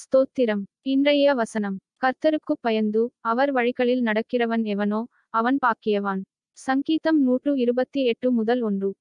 ஸ்தோத்திரம். இன்றைய வசனம். கர்த்தருக்குப் பயந்து அவர் வழிகளில் நடக்கிறவன் எவனோ அவன் பாக்கியவான். சங்கீதம் 128 முதல் 1.